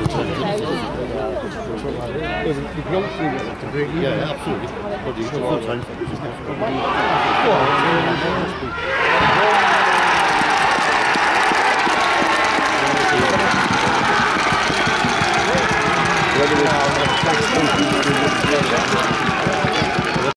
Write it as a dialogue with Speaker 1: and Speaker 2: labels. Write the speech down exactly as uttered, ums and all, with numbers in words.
Speaker 1: Yeah, absolutely. But you don't time for it.